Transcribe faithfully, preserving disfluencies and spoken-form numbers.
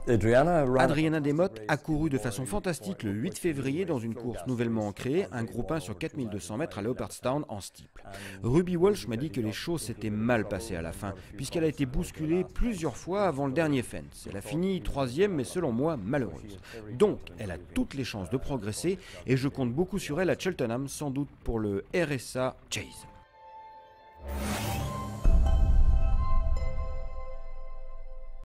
Adriana Demotte a couru de façon fantastique le huit février dans une course nouvellement créée, un groupe un sur quatre mille deux cents mètres à Leopardstown en steeple. Ruby Walsh m'a dit que les choses s'étaient mal passées à la fin, puisqu'elle a été bousculée plusieurs fois avant le dernier fence. Elle a fini troisième, mais selon moi malheureuse. Donc, elle a toutes les chances de progresser, et je compte beaucoup sur elle à Cheltenham, sans doute pour le R S A Chase.